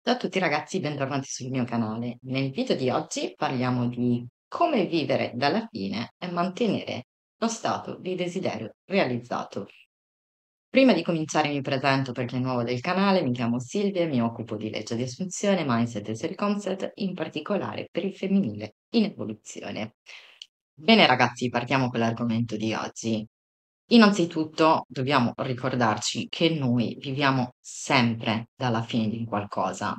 Ciao a tutti ragazzi, bentornati sul mio canale. Nel video di oggi parliamo di come vivere dalla fine e mantenere lo stato di desiderio realizzato. Prima di cominciare mi presento per chi è nuovo del canale, mi chiamo Silvia e mi occupo di legge di assunzione, mindset e self concept, in particolare per il femminile in evoluzione. Bene ragazzi, partiamo con l'argomento di oggi. Innanzitutto dobbiamo ricordarci che noi viviamo sempre dalla fine di un qualcosa,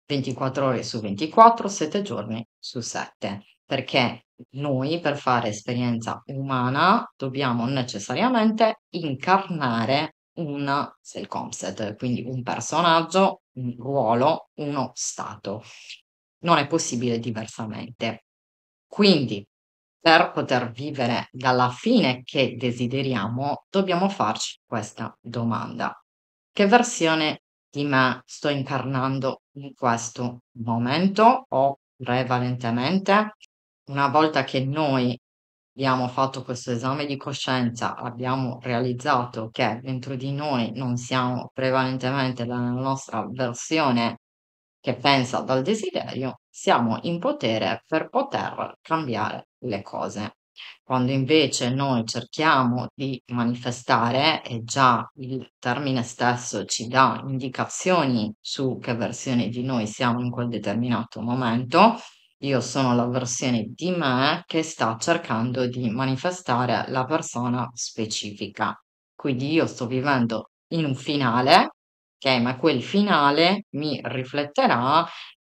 24 ore su 24, 7 giorni su 7, perché noi per fare esperienza umana dobbiamo necessariamente incarnare un self concept, quindi un personaggio, un ruolo, uno stato. Non è possibile diversamente. Quindi, per poter vivere dalla fine che desideriamo, dobbiamo farci questa domanda: che versione di me sto incarnando in questo momento o prevalentemente? Una volta che noi abbiamo fatto questo esame di coscienza, abbiamo realizzato che dentro di noi non siamo prevalentemente la nostra versione che pensa dal desiderio, siamo in potere per poter cambiare le cose. Quando invece noi cerchiamo di manifestare, e già il termine stesso ci dà indicazioni su che versione di noi siamo in quel determinato momento, io sono la versione di me che sta cercando di manifestare la persona specifica. Quindi io sto vivendo in un finale, okay, ma quel finale mi rifletterà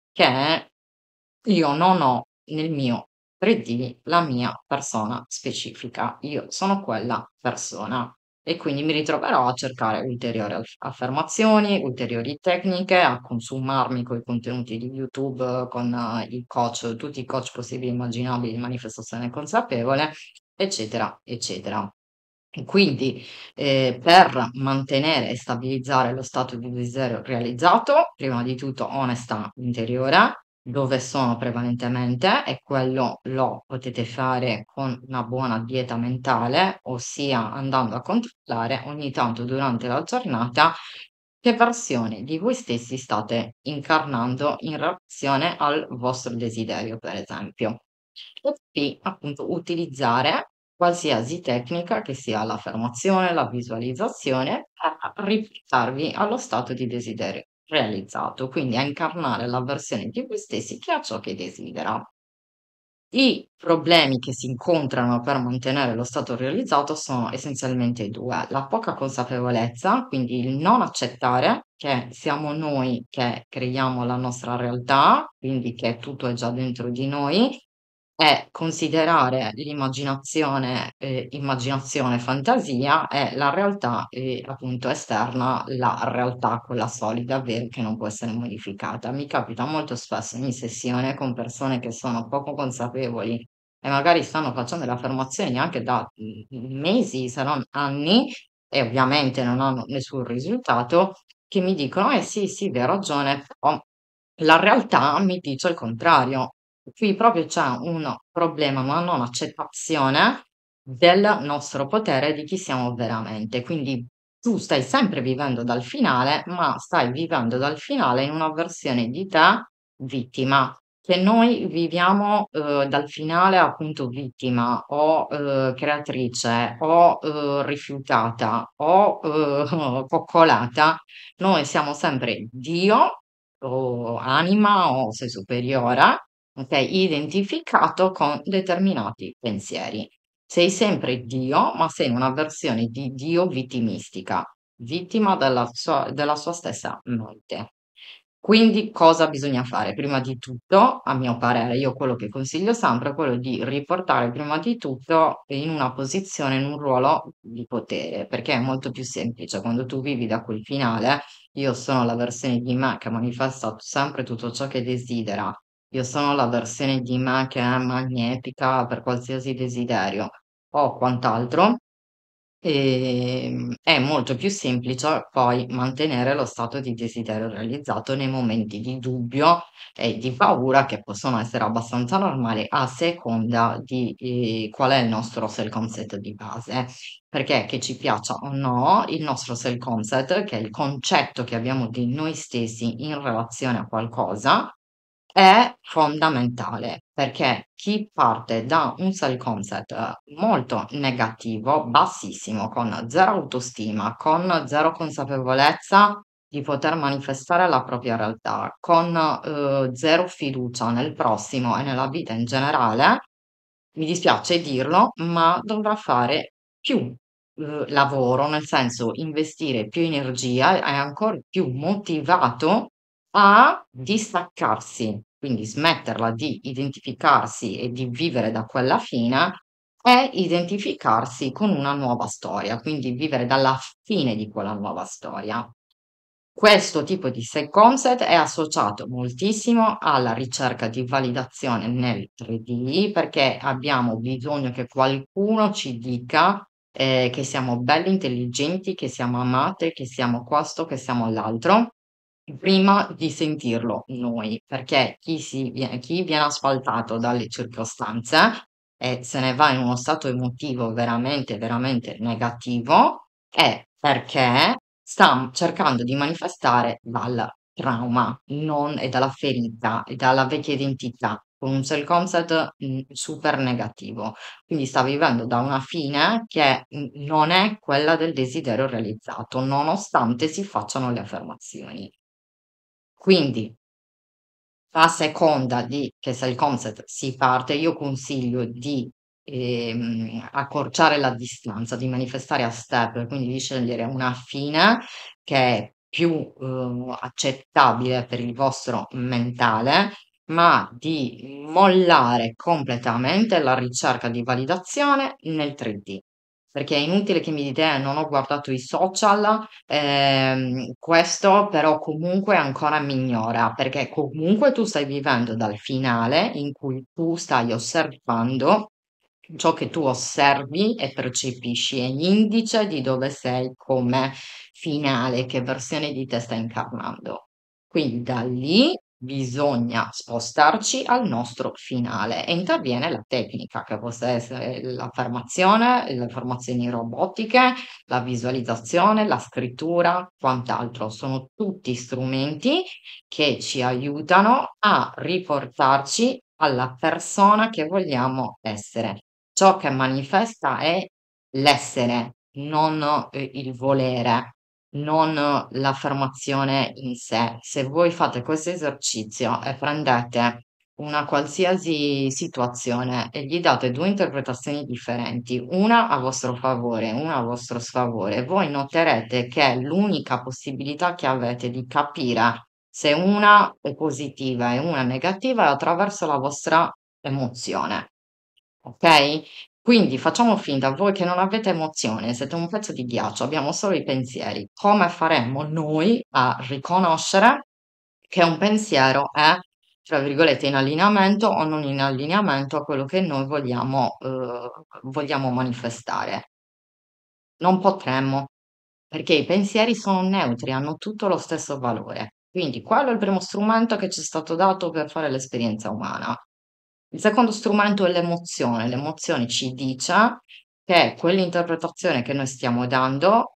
che io non ho nel mio 3D la mia persona specifica, io sono quella persona e quindi mi ritroverò a cercare ulteriori affermazioni, ulteriori tecniche, a consumarmi coi contenuti di YouTube con i coach, tutti i coach possibili e immaginabili di manifestazione consapevole, eccetera, eccetera. Quindi, per mantenere e stabilizzare lo stato di desiderio realizzato, prima di tutto onestà interiore, dove sono prevalentemente e quello lo potete fare con una buona dieta mentale, ossia andando a controllare ogni tanto durante la giornata che versione di voi stessi state incarnando in relazione al vostro desiderio, per esempio. E poi, appunto, utilizzare qualsiasi tecnica che sia l'affermazione, la visualizzazione, a riportarvi allo stato di desiderio realizzato, quindi a incarnare la versione di voi stessi che ha ciò che desidera. I problemi che si incontrano per mantenere lo stato realizzato sono essenzialmente 2: la poca consapevolezza, quindi il non accettare che siamo noi che creiamo la nostra realtà, quindi che tutto è già dentro di noi, è considerare l'immaginazione, immaginazione, fantasia e la realtà, appunto esterna, la realtà quella solida, vera, che non può essere modificata. Mi capita molto spesso in sessione con persone che sono poco consapevoli e magari stanno facendo le affermazioni anche da, mesi, se non anni, e ovviamente non hanno nessun risultato, che mi dicono: "Eh sì, sì, hai ragione, però la realtà mi dice il contrario". Qui proprio c'è un problema, una non accettazione del nostro potere, di chi siamo veramente. Quindi tu stai sempre vivendo dal finale, ma stai vivendo dal finale in una versione di te vittima, che noi viviamo, dal finale appunto vittima o, creatrice o, rifiutata o, coccolata. Noi siamo sempre Dio o anima o sei superiore, okay, identificato con determinati pensieri. Sei sempre Dio, ma sei in una versione di Dio vittimistica, vittima della sua stessa mente. Quindi cosa bisogna fare? Prima di tutto, a mio parere, io quello che consiglio sempre è quello di riportare prima di tutto in una posizione, in un ruolo di potere, perché è molto più semplice quando tu vivi da quel finale: io sono la versione di me che manifesta sempre tutto ciò che desidera, io sono la versione di me che è magnetica per qualsiasi desiderio o quant'altro. È molto più semplice poi mantenere lo stato di desiderio realizzato nei momenti di dubbio e di paura che possono essere abbastanza normali a seconda di, qual è il nostro self concept di base. Perché che ci piaccia o no, il nostro self concept, che è il concetto che abbiamo di noi stessi in relazione a qualcosa, è fondamentale, perché chi parte da un self concept molto negativo, bassissimo, con 0 autostima, con 0 consapevolezza di poter manifestare la propria realtà, con 0 fiducia nel prossimo e nella vita in generale, mi dispiace dirlo, ma dovrà fare più lavoro, nel senso investire più energia e ancor più motivato a distaccarsi, quindi smetterla di identificarsi e di vivere da quella fine e identificarsi con una nuova storia, quindi vivere dalla fine di quella nuova storia. Questo tipo di self concept è associato moltissimo alla ricerca di validazione nel 3D, perché abbiamo bisogno che qualcuno ci dica, che siamo belli, intelligenti, che siamo amate, che siamo questo, che siamo l'altro, prima di sentirlo noi, perché chi viene asfaltato dalle circostanze e se ne va in uno stato emotivo veramente, veramente negativo, è perché sta cercando di manifestare dal trauma, non e dalla ferita e dalla vecchia identità, con un self concept, super negativo. Quindi sta vivendo da una fine che, non è quella del desiderio realizzato, nonostante si facciano le affermazioni. Quindi a seconda di che self concept si parte, io consiglio di, accorciare la distanza, di manifestare a step, quindi di scegliere una fine che è più, accettabile per il vostro mentale, ma di mollare completamente la ricerca di validazione nel 3D. Perché è inutile che mi dite: non ho guardato i social". Questo però comunque ancora migliora, perché comunque tu stai vivendo dal finale in cui tu stai osservando ciò che tu osservi e percepisci, è l'indice di dove sei come finale, che versione di te stai incarnando. Quindi da lì bisogna spostarci al nostro finale e interviene la tecnica, che possa essere l'affermazione, le affermazioni robotiche, la visualizzazione, la scrittura, quant'altro. Sono tutti strumenti che ci aiutano a riportarci alla persona che vogliamo essere. Ciò che manifesta è l'essere, non il volere, non l'affermazione in sé. Se voi fate questo esercizio e prendete una qualsiasi situazione e gli date 2 interpretazioni differenti, una a vostro favore, una a vostro sfavore, voi noterete che l'unica possibilità che avete di capire se una è positiva e una è negativa è attraverso la vostra emozione, okay? Quindi facciamo finta, voi che non avete emozione, siete un pezzo di ghiaccio, abbiamo solo i pensieri. Come faremmo noi a riconoscere che un pensiero è, tra virgolette, "in allineamento" o non in allineamento a quello che noi vogliamo manifestare? Non potremmo, perché i pensieri sono neutri, hanno tutto lo stesso valore. Quindi quello è il primo strumento che ci è stato dato per fare l'esperienza umana. Il secondo strumento è l'emozione. L'emozione ci dice che quell'interpretazione che noi stiamo dando,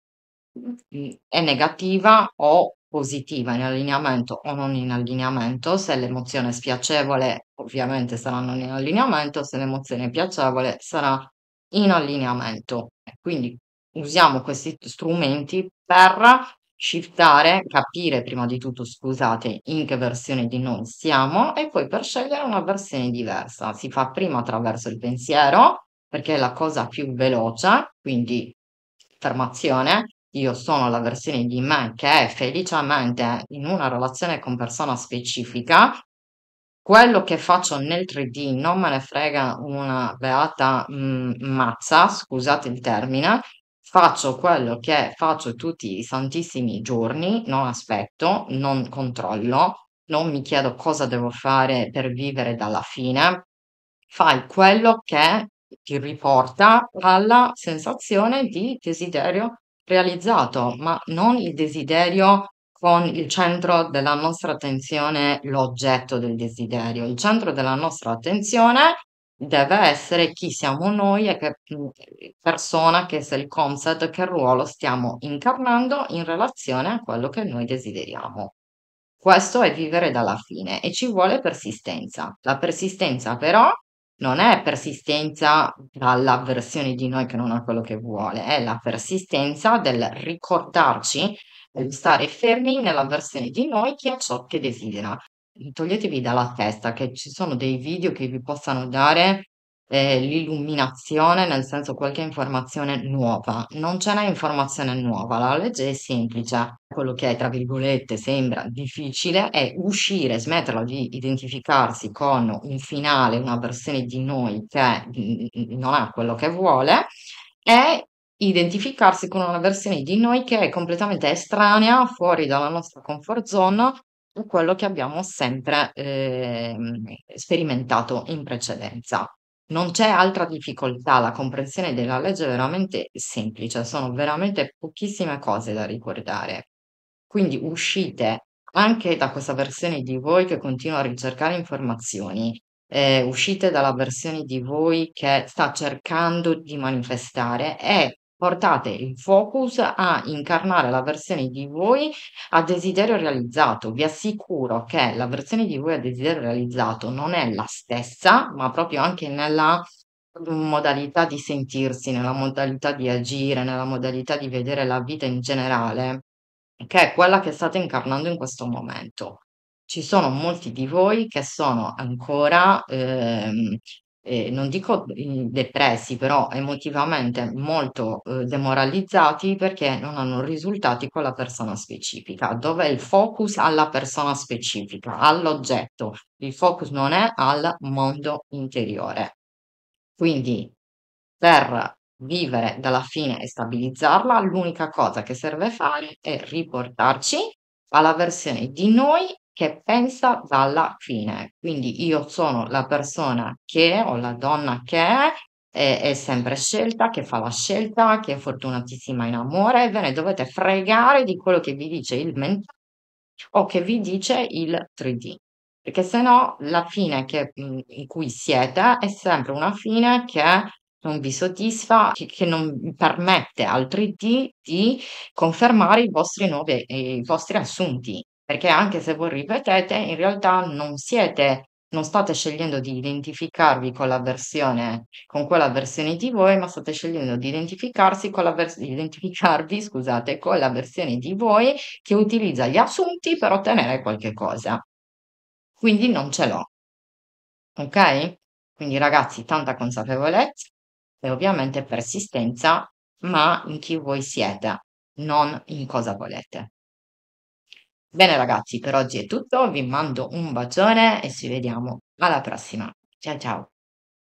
è negativa o positiva, in allineamento o non in allineamento. Se l'emozione è spiacevole, ovviamente sarà non in allineamento, se l'emozione è piacevole sarà in allineamento. E quindi usiamo questi strumenti per shiftare, capire prima di tutto, scusate, in che versione di noi siamo e poi per scegliere una versione diversa. Si fa prima attraverso il pensiero, perché è la cosa più veloce, quindi affermazione, io sono la versione di me che è felicemente in una relazione con persona specifica, quello che faccio nel 3D non me ne frega una beata, mazza, scusate il termine, faccio quello che faccio tutti i santissimi giorni, non aspetto, non controllo, non mi chiedo cosa devo fare per vivere dalla fine, fai quello che ti riporta alla sensazione di desiderio realizzato, ma non il desiderio con il centro della nostra attenzione l'oggetto del desiderio. Il centro della nostra attenzione deve essere chi siamo noi e che persona, che è il concept, che ruolo stiamo incarnando in relazione a quello che noi desideriamo. Questo è vivere dalla fine e ci vuole persistenza. La persistenza però non è persistenza dalla versione di noi che non ha quello che vuole, è la persistenza del ricordarci, del stare fermi nella versione di noi che ha ciò che desidera. Toglietevi dalla testa che ci sono dei video che vi possano dare l'illuminazione, nel senso qualche informazione nuova. Non ce n'è informazione nuova, la legge è semplice. Quello che, tra virgolette, sembra difficile è uscire, smetterla di identificarsi con un finale, una versione di noi che non ha quello che vuole e identificarsi con una versione di noi che è completamente estranea, fuori dalla nostra comfort zone, a quello che abbiamo sempre sperimentato in precedenza. Non c'è altra difficoltà, la comprensione della legge è veramente semplice, sono veramente pochissime cose da ricordare. Quindi uscite anche da questa versione di voi che continua a ricercare informazioni, uscite dalla versione di voi che sta cercando di manifestare e portate il focus a incarnare la versione di voi a desiderio realizzato. Vi assicuro che la versione di voi a desiderio realizzato non è la stessa, ma proprio anche nella modalità di sentirsi, nella modalità di agire, nella modalità di vedere la vita in generale, che è quella che state incarnando in questo momento. Ci sono molti di voi che sono ancora, non dico depressi, però emotivamente molto demoralizzati perché non hanno risultati con la persona specifica, dove il focus alla persona specifica, all'oggetto, il focus non è al mondo interiore. Quindi per vivere dalla fine e stabilizzarla, l'unica cosa che serve fare è riportarci alla versione di noi che pensa dalla fine. Quindi io sono la persona che o la donna che è sempre scelta, che fa la scelta, che è fortunatissima in amore, ve ne dovete fregare di quello che vi dice il mentale o che vi dice il 3D. Perché se no la fine in cui siete è sempre una fine che non vi soddisfa, che non permette al 3D di confermare i vostri nuovi i vostri assunti. Perché anche se voi ripetete, in realtà non state scegliendo di identificarvi con la versione con quella versione di voi, ma state scegliendo di identificarvi, scusate, con la versione di voi che utilizza gli assunti per ottenere qualche cosa. Quindi non ce l'ho, ok? Quindi ragazzi, tanta consapevolezza e ovviamente persistenza, ma in chi voi siete, non in cosa volete. Bene ragazzi, per oggi è tutto, vi mando un bacione e ci vediamo alla prossima. Ciao ciao.